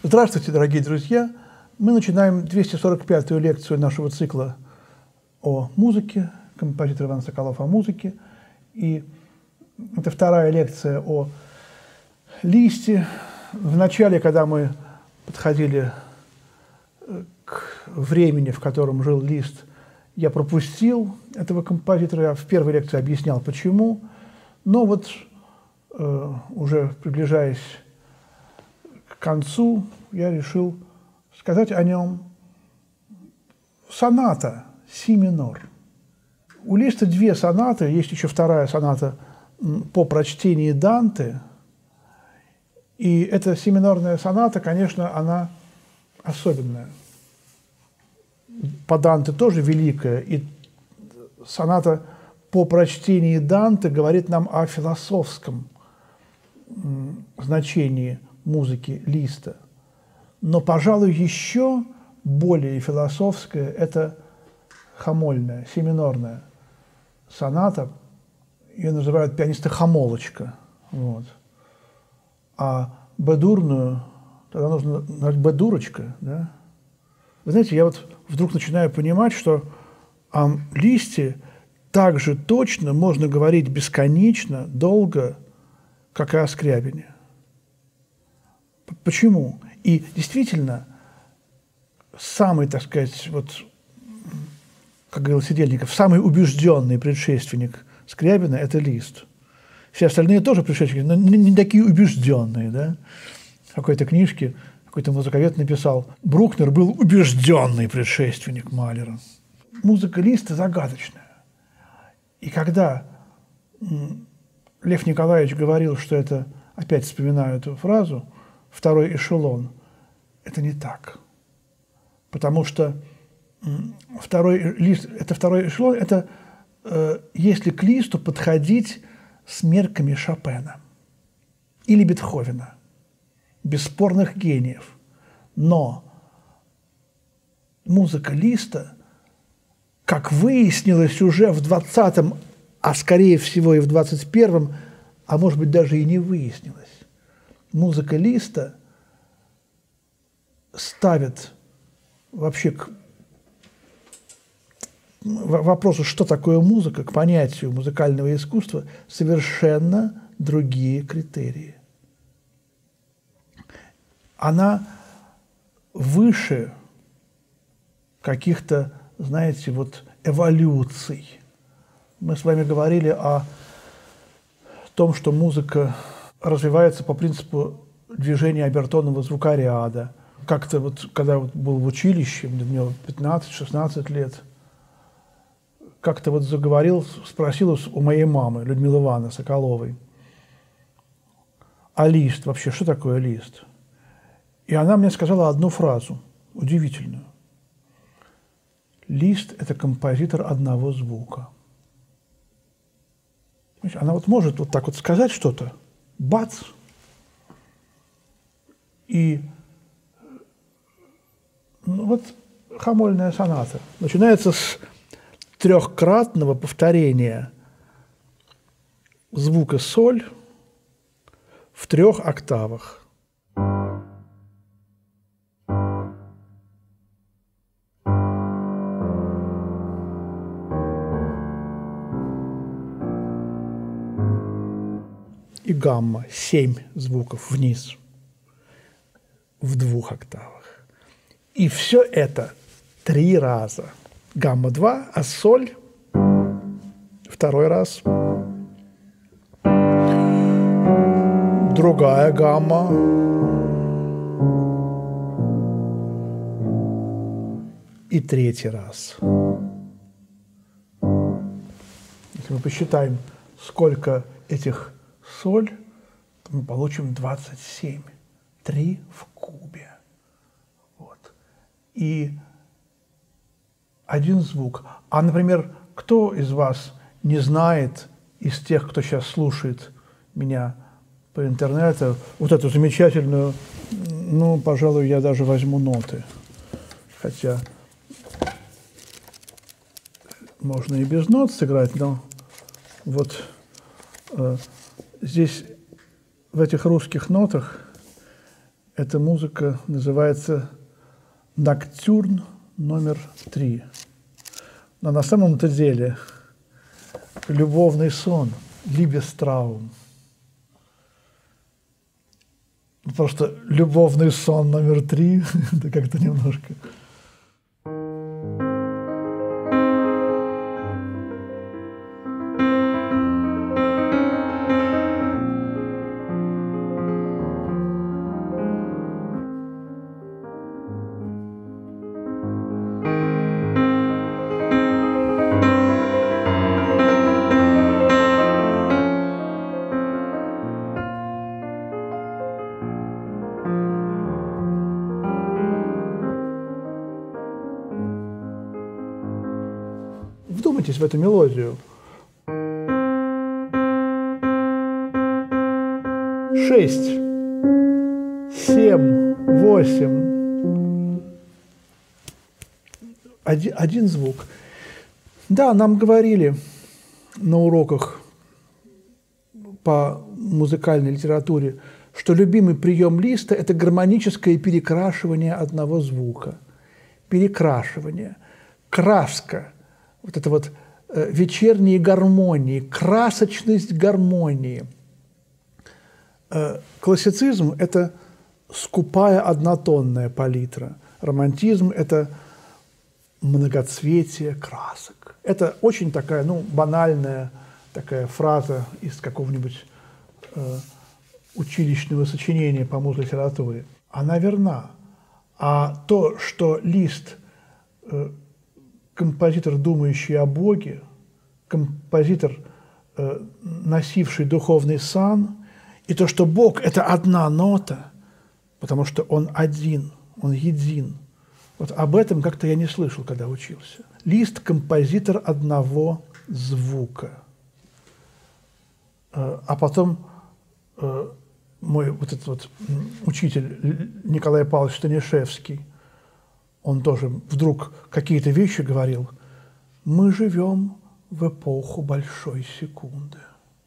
Здравствуйте, дорогие друзья! Мы начинаем 245-ю лекцию нашего цикла о музыке, композитор Иван Соколов о музыке. И это вторая лекция о листе. В начале, когда мы подходили к времени, в котором жил Лист, я пропустил этого композитора. Я в первой лекции объяснял, почему. Но вот уже приближаясь к концу, я решил сказать о нем. Соната си минор. У Листа две сонаты, есть еще вторая соната по прочтении Данте. И эта си минорная соната, конечно, она особенная. По Данте тоже великая. И соната по прочтении Данте говорит нам о философском значении музыки Листа. Но, пожалуй, еще более философская – это хамольная, си минорная соната. Ее называют пианисты-хамолочка. Вот. А бедурную, тогда нужно назвать бедурочка. Да? Вы знаете, я вот вдруг начинаю понимать, что о Листе так же точно можно говорить бесконечно, долго, как и о Скрябине. Почему? И действительно, самый, так сказать, вот, как говорил Сидельников, самый убежденный предшественник Скрябина – это Лист. Все остальные тоже предшественники, но не такие убежденные. Да? В какой-то книжке какой-то музыковед написал: Брукнер был убежденный предшественник Малера. Музыка Листа загадочная. И когда Лев Николаевич говорил, что это, опять вспоминаю эту фразу, второй эшелон, это не так. Потому что второй эшелон, это если к Листу подходить с мерками Шопена или Бетховена, бесспорных гениев. Но музыка Листа, как выяснилось уже в 20-м, а скорее всего и в 21-м, а может быть даже и не выяснилось, музыка Листа ставит вообще к вопросу, что такое музыка, к понятию музыкального искусства, совершенно другие критерии. Она выше каких-то, знаете, вот эволюций. Мы с вами говорили о том, что музыка развивается по принципу движения обертонного звукоряда. Как-то вот, когда вот был в училище, мне 15-16 лет, как-то вот заговорил, спросил у моей мамы, Людмилы Ивановны Соколовой, а Лист вообще, что такое Лист? И она мне сказала одну фразу, удивительную. Лист – это композитор одного звука. Она вот может вот так вот сказать что-то, бац, и вот хамольная соната начинается с трехкратного повторения звука соль в 3 октавах. И гамма, 7 звуков вниз в 2 октавах. И все это 3 раза. Гамма 2, а соль 2 раз. Другая гамма. И 3 раз. Если мы посчитаем, сколько этих соль, то мы получим 27. 3 в кубе. Вот. И один звук. А, например, кто из вас не знает, из тех, кто сейчас слушает меня по интернету, вот эту замечательную, ну, пожалуй, я даже возьму ноты. Хотя можно и без нот сыграть, но вот здесь в этих русских нотах Эта музыка называется «Ноктюрн номер 3». Но на самом-то деле любовный сон, Либестраум. Просто любовный сон номер 3, это как-то немножко... Вдумайтесь в эту мелодию. 6, 7, 8. Один звук. Да, нам говорили на уроках по музыкальной литературе, что любимый прием Листа – это гармоническое перекрашивание одного звука. Перекрашивание. Краска. Вот это вот вечерние гармонии, красочность гармонии. Классицизм – это скупая однотонная палитра. Романтизм – это многоцветие красок. Это очень такая, банальная такая фраза из какого-нибудь училищного сочинения по муз-литературе. Она верна. А то, что Лист композитор, думающий о Боге, композитор, носивший духовный сан, и то, что Бог – это одна нота, потому что Он один, Он един. Вот об этом как-то я не слышал, когда учился. Лист – композитор одного звука. А потом мой вот этот вот учитель Николай Павлович Станишевский, он тоже вдруг какие-то вещи говорил. Мы живем в эпоху большой секунды.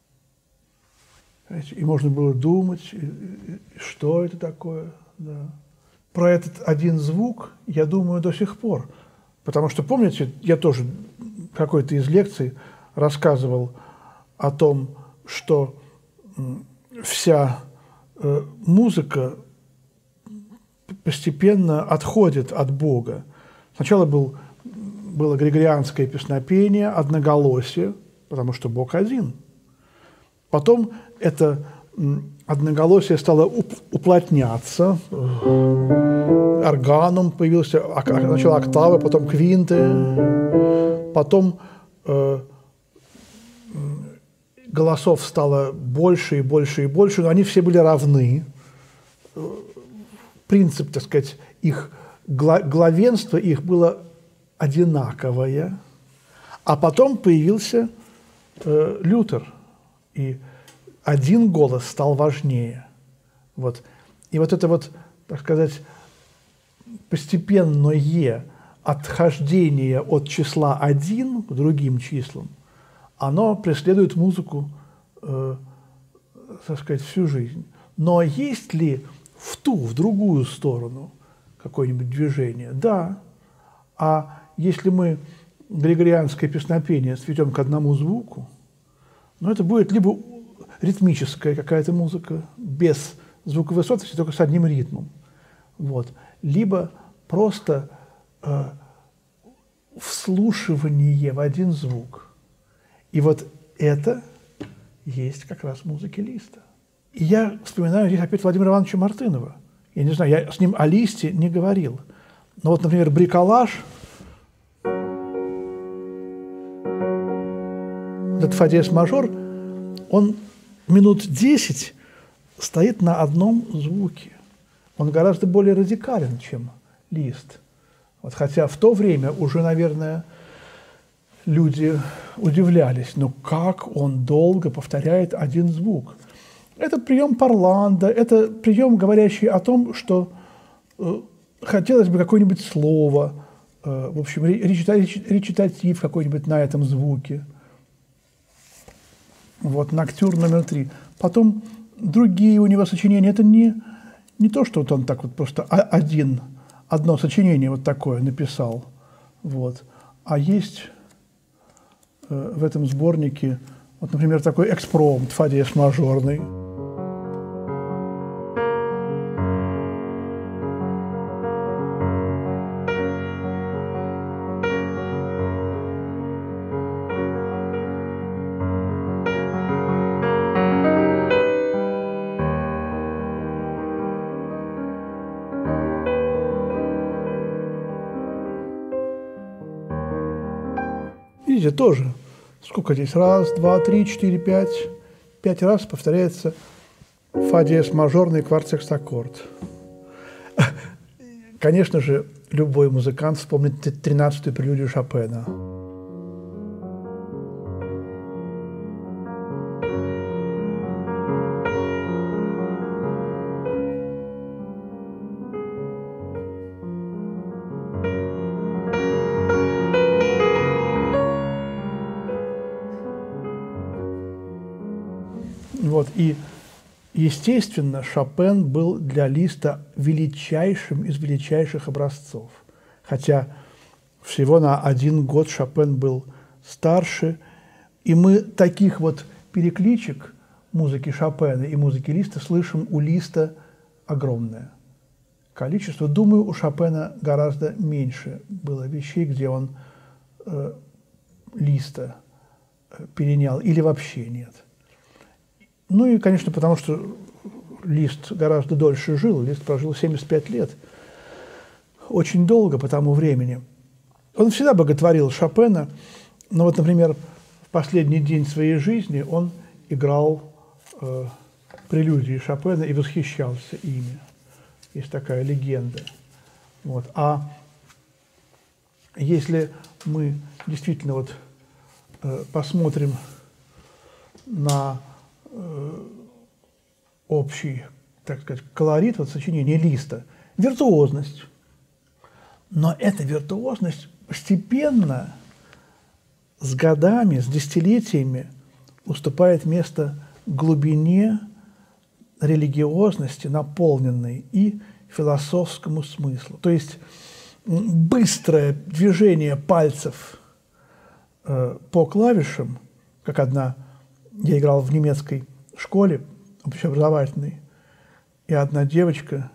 И можно было думать, что это такое. Да. Про этот один звук я думаю до сих пор. Потому что, помните, я тоже в какой-то из лекций рассказывал о том, что вся музыка постепенно отходит от Бога. Сначала было григорианское песнопение, одноголосие, потому что Бог один. Потом это одноголосие стало уплотняться, органум появился, сначала октавы, потом квинты, потом голосов стало больше и больше и больше, но они все были равны. Принцип, так сказать, их главенство их было одинаковое, а потом появился Лютер, и один голос стал важнее. Вот. И вот это вот, так сказать, постепенное отхождение от числа 1 к другим числам, оно преследует музыку, так сказать, всю жизнь. Но есть ли в другую сторону какое-нибудь движение? Да. А если мы григорианское песнопение сведем к одному звуку, это будет либо ритмическая какая-то музыка без звуковой сотности, только с одним ритмом, вот, либо просто вслушивание в один звук. И вот это есть как раз музыка Листа. И я вспоминаю здесь опять Владимира Ивановича Мартынова. Я не знаю, я с ним о Листе не говорил. Но вот, например, бриколаж, этот фа диез мажор, он минут 10 стоит на одном звуке. Он гораздо более радикален, чем Лист. Вот, хотя в то время уже, наверное, люди удивлялись, как он долго повторяет один звук. Это прием Парланда, это прием, говорящий о том, что хотелось бы какое-нибудь слово, в общем, речитатив какой-нибудь на этом звуке. Вот, ноктюрн номер 3. Потом другие у него сочинения. Это не Не то, что вот он так вот просто одно сочинение вот такое написал, вот, а есть в этом сборнике, вот, например, такой экспромт, фа диез мажорный. Видите, тоже. Сколько здесь? Раз, два, три, четыре, пять. 5 раз повторяется фа диез мажорный кварт-секстаккорд. Конечно же, любой музыкант вспомнит 13-ю прелюдию Шопена. Вот, и, естественно, Шопен был для Листа величайшим из величайших образцов. Хотя всего на 1 год Шопен был старше, и мы таких вот перекличек музыки Шопена и музыки Листа слышим у Листа огромное количество. Думаю, у Шопена гораздо меньше было вещей, где он Листа перенял, или вообще нет. Ну и, конечно, потому что Лист гораздо дольше жил. Лист прожил 75 лет. Очень долго по тому времени. Он всегда боготворил Шопена, но вот, например, в последний день своей жизни он играл прелюдии Шопена и восхищался ими. Есть такая легенда. Вот. А если мы действительно вот посмотрим на общий, так сказать, колорит вот сочинения Листа, виртуозность. Но эта виртуозность постепенно, с годами, с десятилетиями уступает место глубине, религиозности, наполненной, и философскому смыслу. То есть быстрое движение пальцев по клавишам, как я играл в немецкой школе общеобразовательной, и одна девочка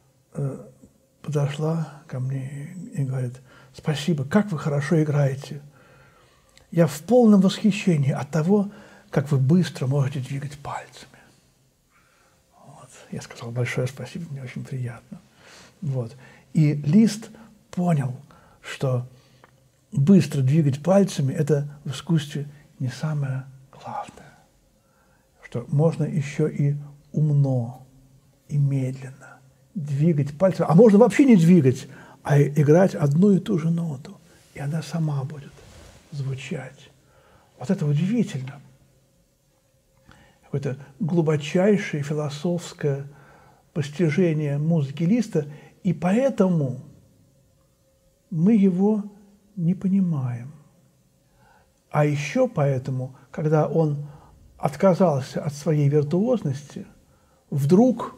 подошла ко мне и говорит: «Спасибо, как вы хорошо играете. Я в полном восхищении от того, как вы быстро можете двигать пальцами». Вот. Я сказал: большое спасибо, мне очень приятно. Вот. И Лист понял, что быстро двигать пальцами – это в искусстве не самое главное, что можно еще и умно, и медленно двигать пальцами, а можно вообще не двигать, а играть одну и ту же ноту, и она сама будет звучать. Вот это удивительно. Какое-то глубочайшее философское постижение музыки Листа, и поэтому мы его не понимаем. А еще поэтому, когда он отказался от своей виртуозности, вдруг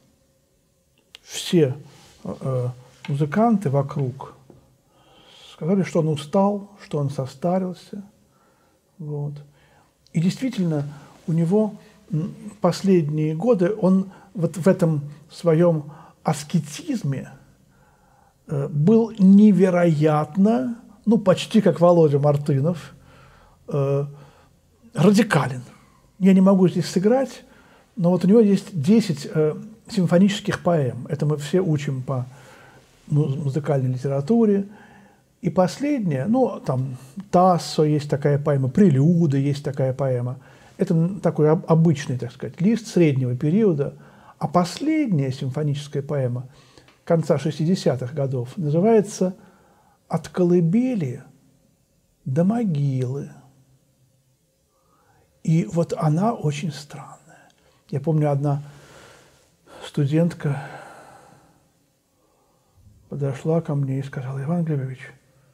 все музыканты вокруг сказали, что он устал, что он состарился. Вот. И действительно, у него последние годы, он вот в этом своем аскетизме был невероятно, ну, почти как Володя Мартынов, радикален. Я не могу здесь сыграть, но вот у него есть 10 симфонических поэм. Это мы все учим по музыкальной литературе. И последняя, ну, там, Тассо есть такая поэма, Прелюда есть такая поэма. Это такой обычный, так сказать, Лист среднего периода. А последняя симфоническая поэма конца 60-х годов называется «От колыбели до могилы». И вот она очень странная. Я помню, одна студентка подошла ко мне и сказала: «Иван Глебович,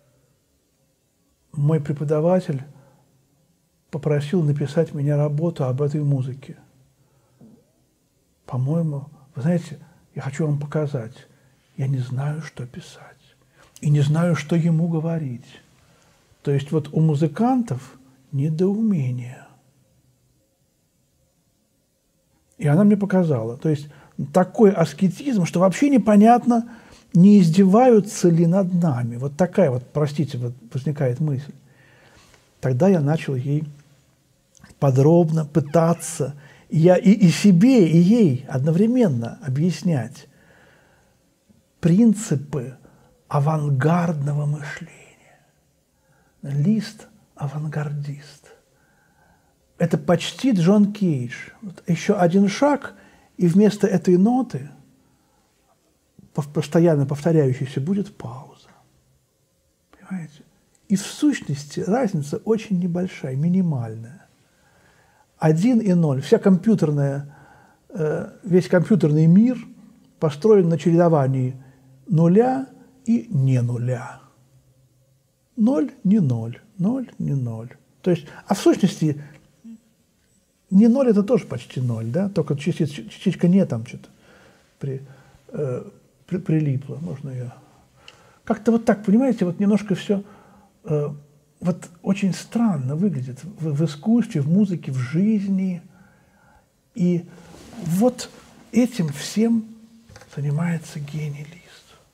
мой преподаватель попросил написать мне работу об этой музыке. По-моему, вы знаете, я хочу вам показать. Я не знаю, что писать. И не знаю, что ему говорить. То есть вот у музыкантов недоумение. И она мне показала. То есть такой аскетизм, что вообще непонятно, не издеваются ли над нами. Вот такая вот, простите, вот возникает мысль. Тогда я начал ей подробно пытаться, и себе, и ей одновременно объяснять принципы авангардного мышления. Лист – авангардист. Это почти Джон Кейдж. Вот еще один шаг, и вместо этой ноты, постоянно повторяющейся, будет пауза. Понимаете? И в сущности разница очень небольшая, минимальная. 1 и 0. Вся компьютерная, весь компьютерный мир построен на чередовании нуля и не нуля. 0 не 0, 0 не 0. То есть, а в сущности, не 0 это тоже почти 0, да? Только частичка не там что-то прилипла. Можно ее... Как-то вот так, понимаете, вот немножко все вот очень странно выглядит в искусстве, в музыке, в жизни. И вот этим всем занимается гений Лист.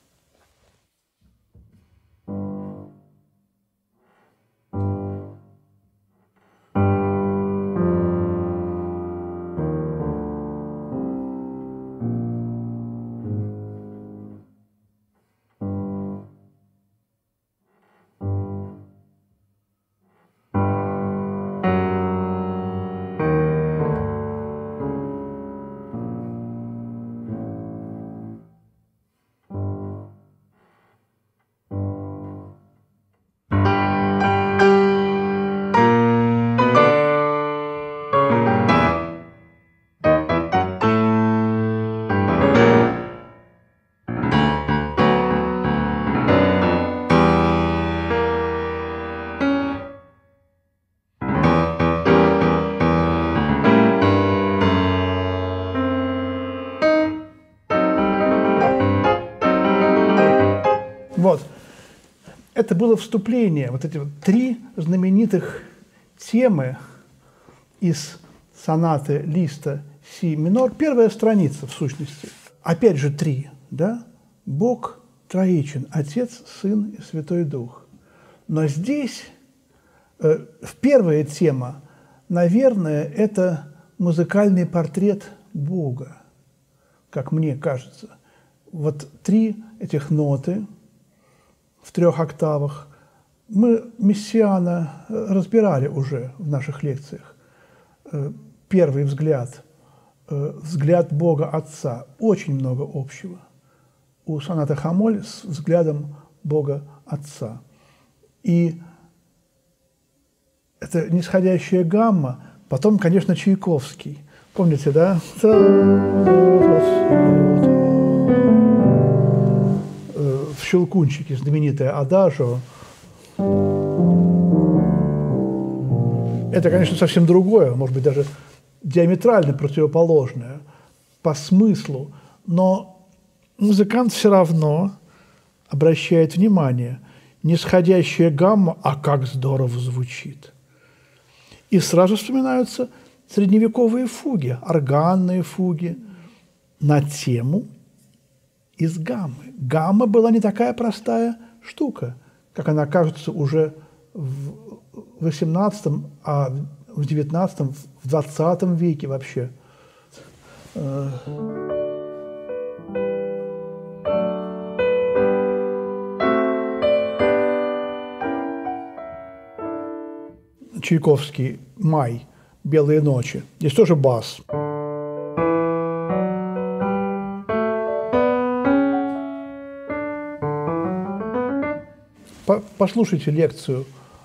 Вот. Это было вступление, вот эти вот 3 знаменитых темы из сонаты Листа си минор. Первая страница, в сущности. Опять же 3, да? Бог троичен, Отец, Сын и Святой Дух. Но здесь первая тема, наверное, это музыкальный портрет Бога, как мне кажется. Вот 3 этих ноты в 3 октавах. Мы Мессиана разбирали уже в наших лекциях. Первый взгляд, взгляд Бога Отца, очень много общего у сонаты Хамоль с взглядом Бога Отца. И это нисходящая гамма, потом, конечно, Чайковский. Помните, да? В «Щелкунчике» знаменитое адажио. Это, конечно, совсем другое, может быть, даже диаметрально противоположное по смыслу, но музыкант все равно обращает внимание, нисходящая гамма, а как здорово звучит. И сразу вспоминаются средневековые фуги, органные фуги на тему из гаммы. Гамма была не такая простая штука, как она кажется уже в XVIII, а в XIX, в XX веке вообще. Чайковский «Май», «Белые ночи». Здесь тоже бас. Послушайте лекцию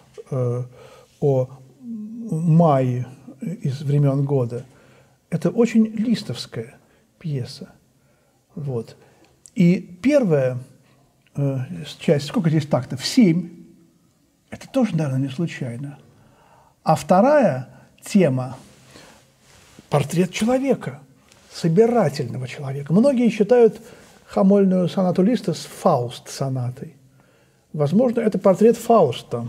о мае из времен года. Это очень листовская пьеса. Вот. И первая часть, сколько здесь тактов? 7. Это тоже, наверное, не случайно. А вторая тема – портрет человека собирательного человека. Многие считают хамольную сонату Листа с Фауст-сонатой. Возможно, это портрет Фауста.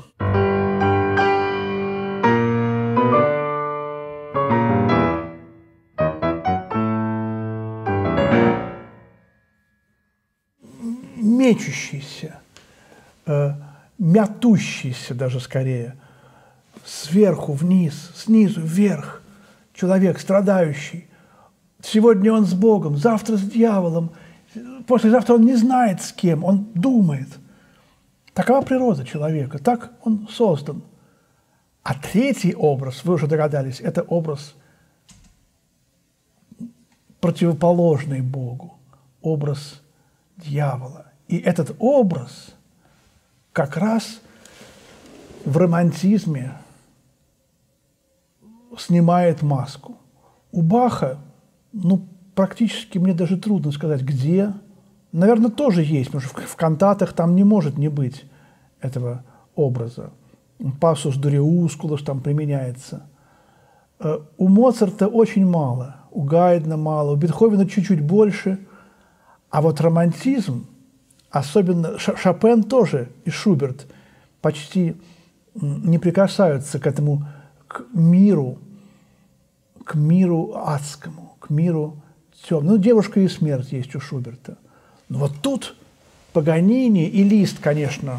Мечущийся, мятущийся даже скорее, сверху вниз, снизу вверх, человек страдающий. Сегодня он с Богом, завтра с дьяволом, послезавтра он не знает с кем, он думает. Такова природа человека, так он создан. А третий образ, вы уже догадались, это образ противоположный Богу, образ дьявола. И этот образ как раз в романтизме снимает маску. У Баха, ну, практически мне даже трудно сказать, где. Наверное, тоже есть, потому что в кантатах там не может не быть этого образа. Пассус дуриускулус там применяется. У Моцарта очень мало, у Гайдна мало, у Бетховена чуть-чуть больше. А вот романтизм, особенно Шопен тоже и Шуберт, почти не прикасаются к этому, к миру адскому, к миру темному. Ну, «Девушка и смерть» есть у Шуберта. Но вот тут Паганини и Лист, конечно.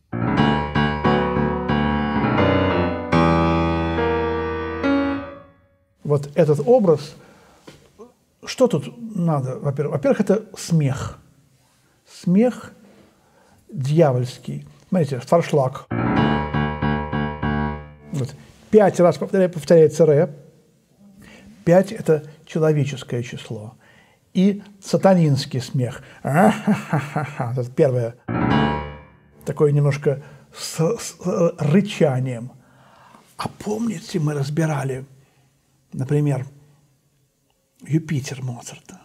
Вот этот образ, что тут надо, во-первых? Во-первых, это смех. Смех дьявольский. Смотрите, форшлаг. Вот. 5 раз повторяется ре. 5 – это человеческое число. И сатанинский смех. Это первое. Такое немножко с рычанием. А помните, мы разбирали, например, Юпитер Моцарта.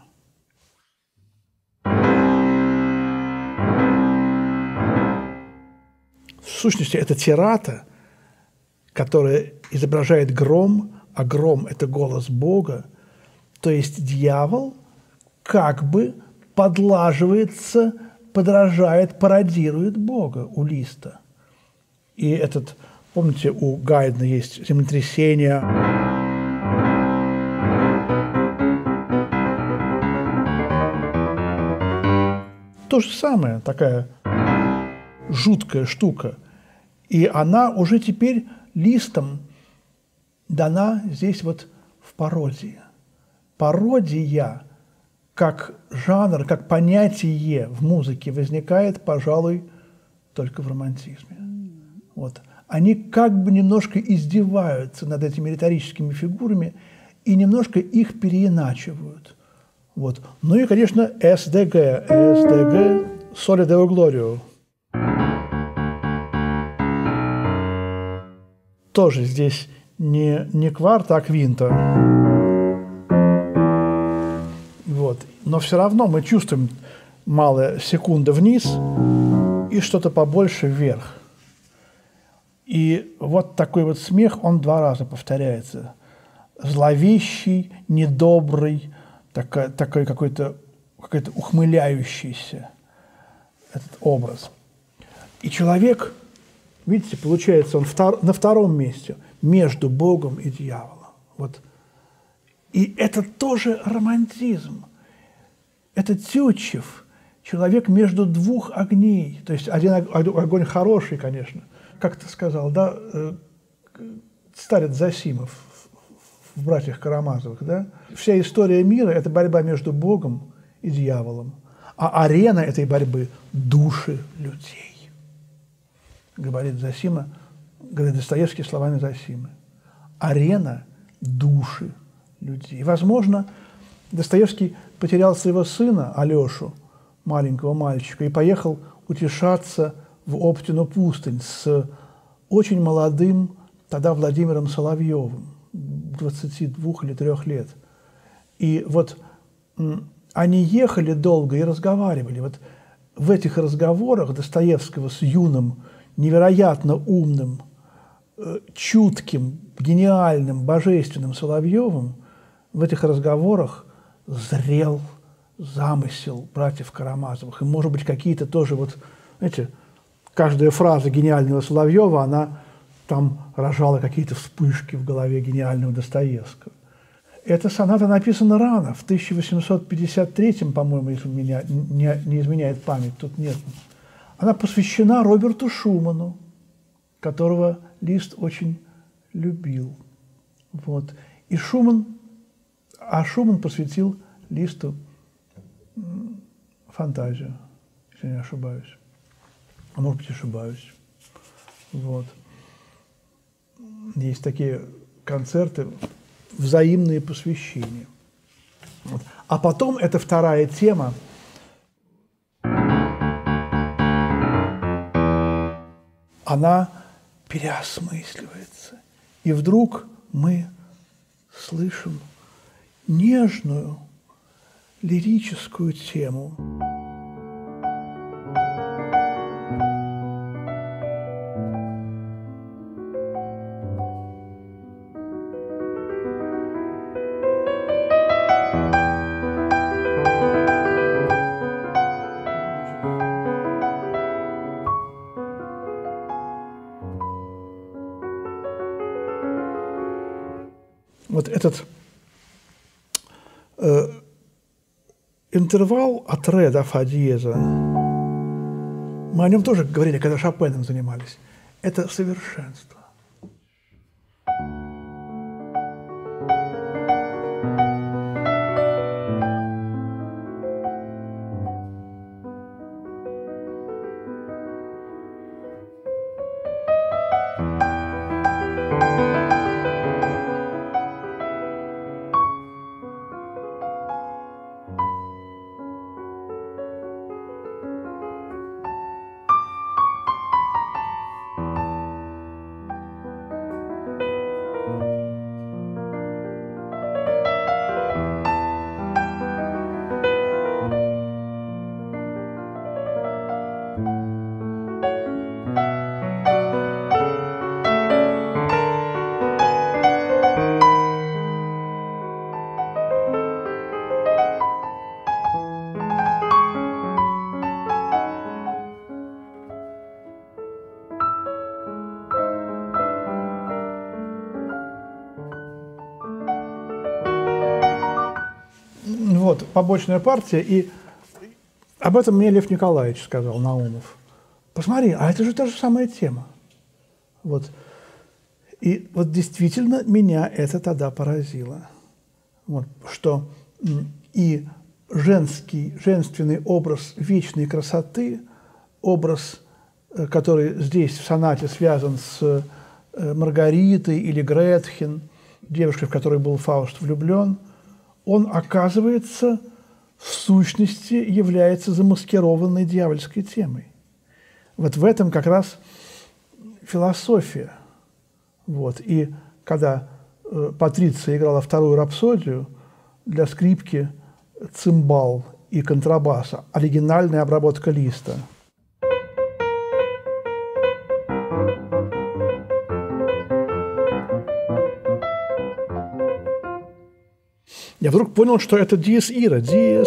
В сущности, это тирата, которая изображает гром, а гром – это голос Бога. То есть дьявол как бы подлаживается, подражает, пародирует Бога у Листа. И этот, помните, у Гайдна есть землетрясение. То же самое, такая жуткая штука. И она уже теперь Листом дана здесь вот в пародии. Пародия как жанр, как понятие в музыке возникает, пожалуй, только в романтизме. Вот. Они как бы немножко издеваются над этими риторическими фигурами и немножко их переиначивают. Вот. Ну и, конечно, СДГ, Soli Deo Glorio. Тоже здесь не кварта, а квинта. Вот. Но все равно мы чувствуем малая секунда вниз и что-то побольше вверх. И вот такой вот смех, он 2 раза повторяется. Зловещий, недобрый, такой какой-то ухмыляющийся этот образ. И человек, видите, получается, он на втором месте, между Богом и дьяволом. Вот. И это тоже романтизм. Это Тютчев, человек между 2 огней. То есть один огонь хороший, конечно. Как ты сказал, да, старец Зосимов в «Братьях Карамазовых», да? Вся история мира – это борьба между Богом и дьяволом. А арена этой борьбы – души людей. Говорит Зосима, говорит Достоевский словами Зосимы. Арена – души людей. Возможно, Достоевский потерял своего сына, Алешу, маленького мальчика, и поехал утешаться в Оптину пустынь с очень молодым тогда Владимиром Соловьевым, 22 или 3 лет. И вот они ехали долго и разговаривали. Вот в этих разговорах Достоевского с юным, невероятно умным, чутким, гениальным, божественным Соловьевым, в этих разговорах зрел замысел братьев Карамазовых. И, может быть, какие-то тоже вот, знаете, каждая фраза гениального Соловьева, она там рожала какие-то вспышки в голове гениального Достоевского. Эта соната написана рано, в 1853, по-моему, если меня не изменяет память, тут нет. Она посвящена Роберту Шуману, которого Лист очень любил. Вот. И Шуман посвятил Листу фантазию, если не ошибаюсь. А может быть, ошибаюсь. Вот. Есть такие концерты, взаимные посвящения. Вот. А потом это вторая тема. Она переосмысливается. И вдруг мы слышим нежную лирическую тему. Вот этот интервал от ре до фа диеза, мы о нем тоже говорили, когда Шопеном занимались, это совершенство. Вот, побочная партия, и об этом мне Лев Николаевич сказал, Наумов. Посмотри, а это же та же самая тема. Вот. И вот действительно меня это тогда поразило. Вот, что и женственный образ вечной красоты, образ, который здесь в сонате связан с Маргаритой или Гретхен, девушкой, в которой был Фауст влюблен, он, оказывается, в сущности является замаскированной дьявольской темой. Вот в этом как раз философия. Вот. И когда Патриция играла вторую рапсодию, для скрипки, цимбал и контрабаса, оригинальная обработка Листа. Я вдруг понял, что это диез ира,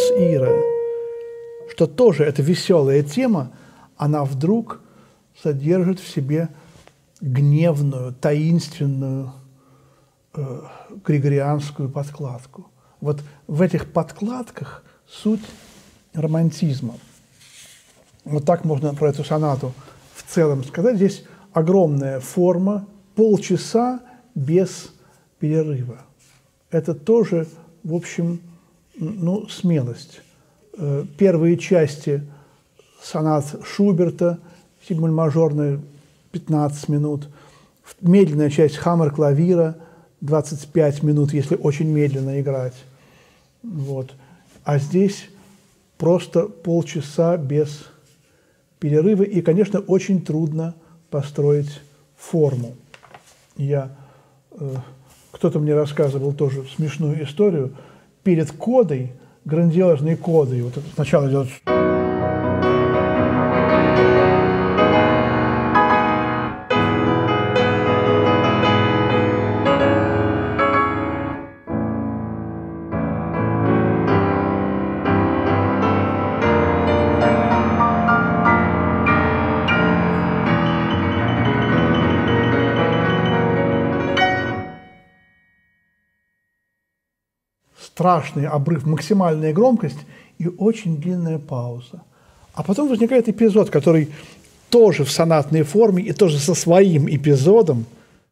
что тоже эта веселая тема, она вдруг содержит в себе гневную, таинственную григорианскую подкладку. Вот в этих подкладках суть романтизма. Вот так можно про эту сонату в целом сказать. Здесь огромная форма, полчаса без перерыва. Это тоже, в общем, ну, смелость. Первые части сонат Шуберта, симуль-мажорная, 15 минут, медленная часть хаммер-клавира, 25 минут, если очень медленно играть. Вот. А здесь просто полчаса без перерыва, и, конечно, очень трудно построить форму. Кто-то мне рассказывал тоже смешную историю. Перед кодой, грандиозной кодой, вот это сначала идет... страшный обрыв, максимальная громкость и очень длинная пауза. А потом возникает эпизод, который тоже в сонатной форме и тоже со своим эпизодом.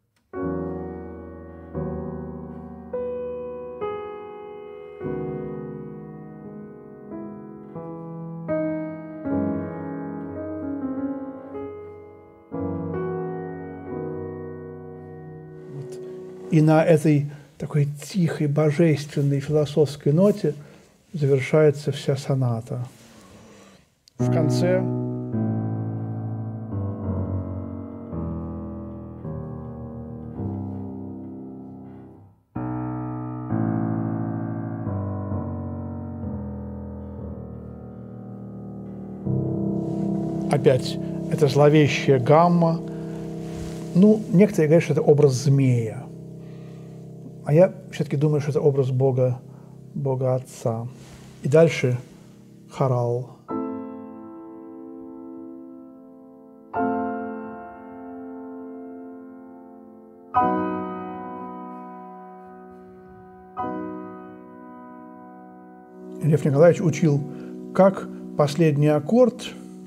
И на этой такой тихой, божественной, философской ноте завершается вся соната. В конце опять это зловещая гамма. Ну, некоторые говорят, что это образ змея. А я все-таки думаю, что это образ Бога Отца. И дальше хорал. Лев Николаевич учил, как последний аккорд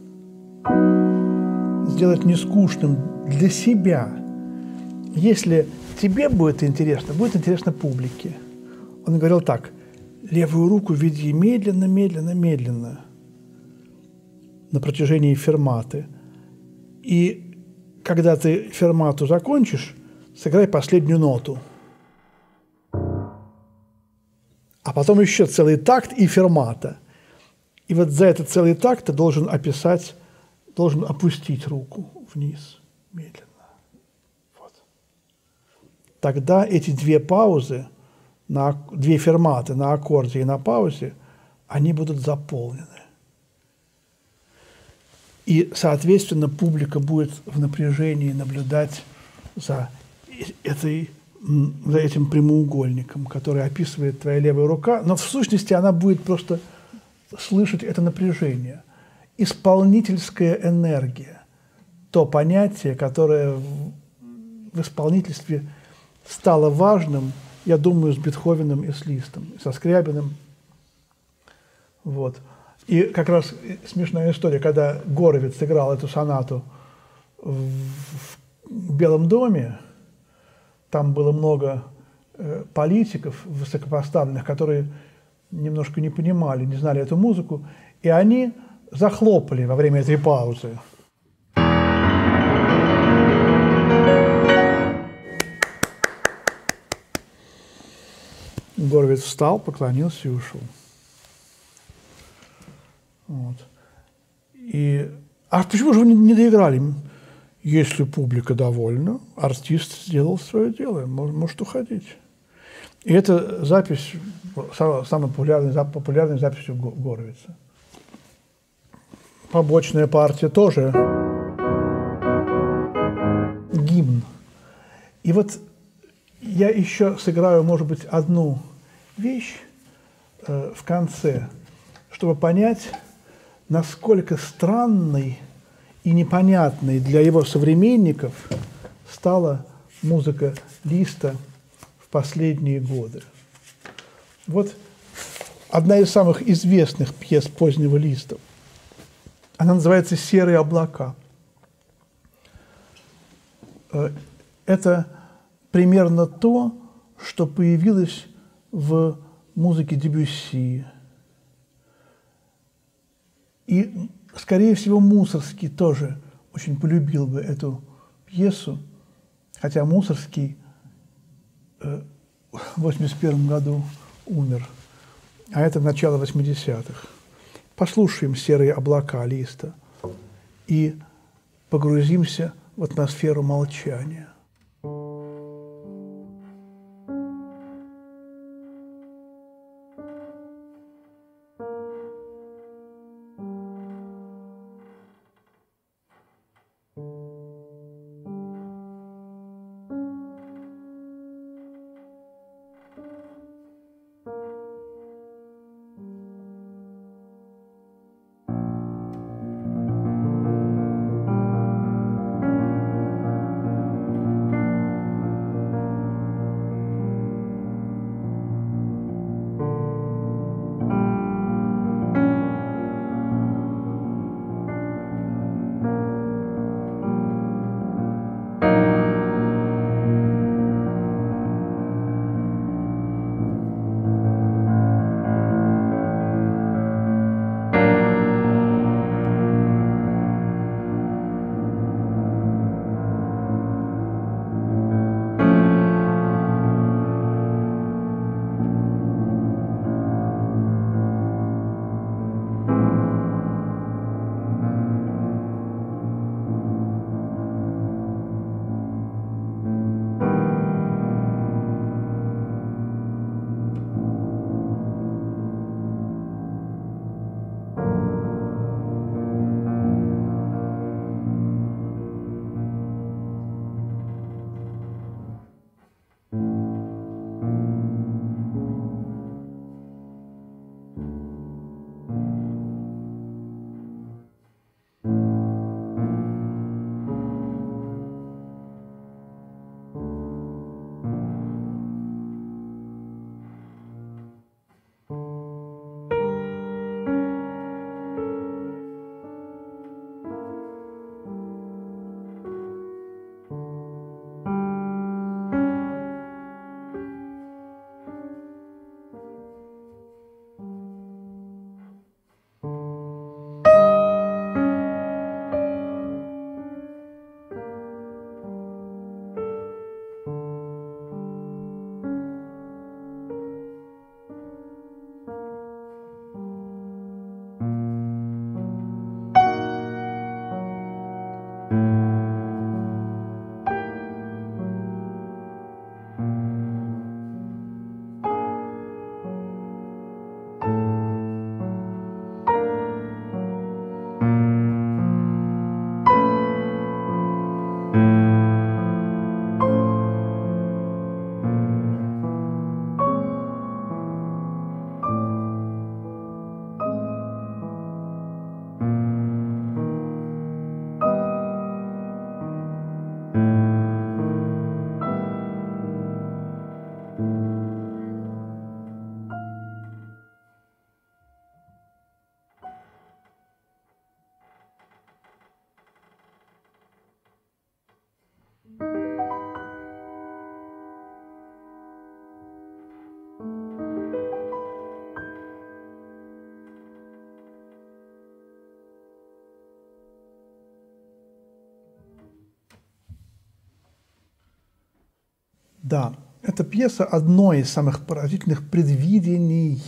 сделать нескучным для себя. Если тебе будет интересно публике. Он говорил так: левую руку веди медленно, медленно, медленно на протяжении ферматы. И когда ты фермату закончишь, сыграй последнюю ноту. А потом еще целый такт и фермата. И вот за этот целый такт ты должен опустить руку вниз медленно. Вот. Тогда эти две паузы, две ферматы на аккорде и на паузе, они будут заполнены. И, соответственно, публика будет в напряжении наблюдать за этим прямоугольником, который описывает твоя левая рука, но в сущности она будет просто слышать это напряжение. Исполнительская энергия, то понятие, которое в исполнительстве стало важным, я думаю, с Бетховеном и с Листом, и со Скрябиным. Вот. И как раз смешная история, когда Горовиц сыграл эту сонату в Белом доме, там было много политиков высокопоставленных, которые немножко не понимали, не знали эту музыку, и они захлопали во время этой паузы. Горовиц встал, поклонился и ушел. Вот. А почему же вы не доиграли? Если публика довольна, артист сделал свое дело, может уходить. И эта запись, самая популярная запись у Горовица. Побочная партия тоже. Гимн. И вот я еще сыграю, может быть, одну вещь в конце, чтобы понять, насколько странной и непонятной для его современников стала музыка Листа в последние годы. Вот одна из самых известных пьес позднего Листа. Она называется «Серые облака». Это примерно то, что появилось в музыке Дебюсси. И, скорее всего, Мусорский тоже очень полюбил бы эту пьесу, хотя Мусорский в 1981 году умер, а это начало 80-х. Послушаем «Серые облака» Листа и погрузимся в атмосферу молчания. Да, эта пьеса – одно из самых поразительных предвидений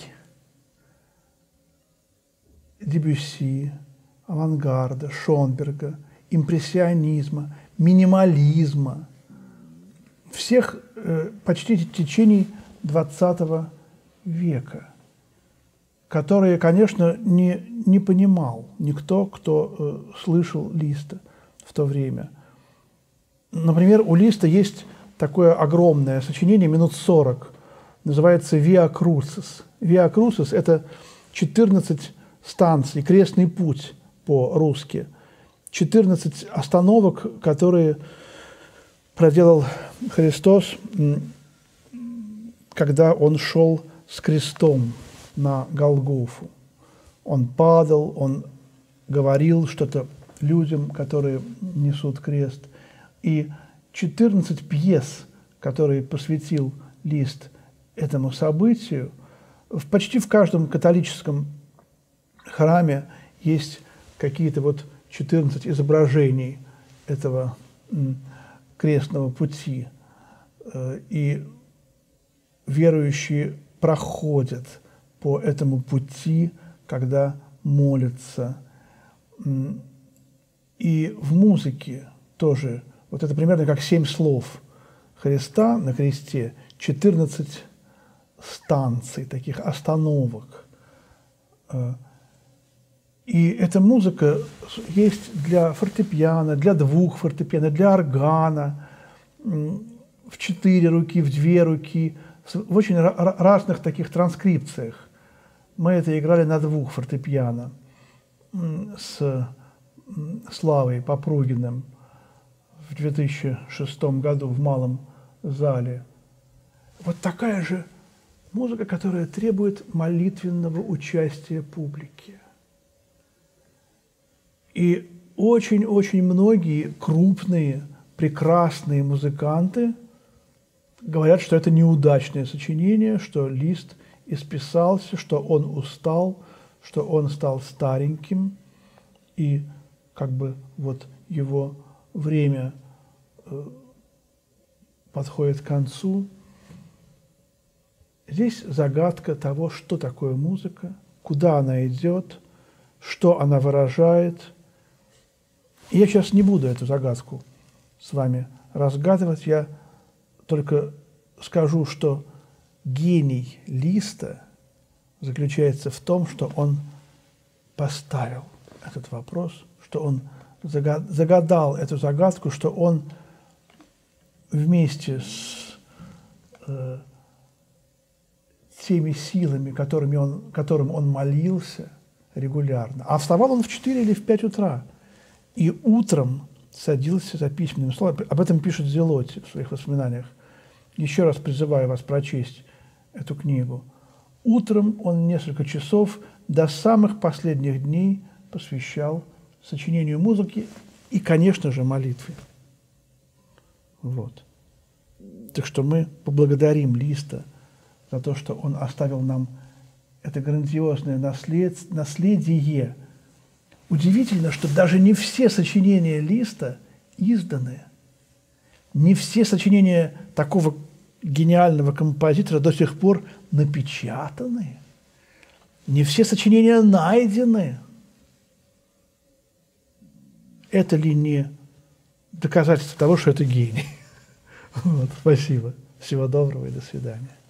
Дебюсси, авангарда, Шонберга, импрессионизма, минимализма, всех почти течений XX века, которые, конечно, не понимал никто, кто слышал Листа в то время. Например, у Листа есть такое огромное сочинение, минут 40, называется «Via Crucis». «Via Crucis» – это 14 станций, крестный путь по-русски, 14 остановок, которые проделал Христос, когда Он шел с крестом на Голгофу. Он падал, Он говорил что-то людям, которые несут крест. И 14 пьес, которые посвятил Лист этому событию, почти в каждом католическом храме есть какие-то вот 14 изображений этого крестного пути. И верующие проходят по этому пути, когда молятся. И в музыке тоже, вот это примерно как 7 слов Христа на кресте, 14 станций, таких остановок. И эта музыка есть для фортепиано, для 2 фортепиано, для органа, в 4 руки, в 2 руки, в очень разных таких транскрипциях. Мы это играли на 2 фортепиано с Славой Попругиным в 2006 году в Малом зале. Вот такая же музыка, которая требует молитвенного участия публики. И очень-очень многие крупные, прекрасные музыканты говорят, что это неудачное сочинение, что Лист исписался, что он устал, что он стал стареньким, и как бы вот его время подходит к концу. Здесь загадка того, что такое музыка, куда она идет, что она выражает. И я сейчас не буду эту загадку с вами разгадывать, я только скажу, что гений Листа заключается в том, что он поставил этот вопрос, что он загадал эту загадку, что он вместе с теми силами, которым он молился регулярно, а вставал он в 4 или в 5 утра, и утром садился за письменным столом. Об этом пишет Зелотти в своих воспоминаниях. Еще раз призываю вас прочесть эту книгу. Утром он несколько часов до самых последних дней посвящал сочинению музыки и, конечно же, молитве. Вот. Так что мы поблагодарим Листа за то, что он оставил нам это грандиозное наследие. Удивительно, что даже не все сочинения Листа изданы, не все сочинения такого гениального композитора до сих пор напечатаны, не все сочинения найдены. Это ли не доказательство того, что это гений? Вот, спасибо. Всего доброго и до свидания.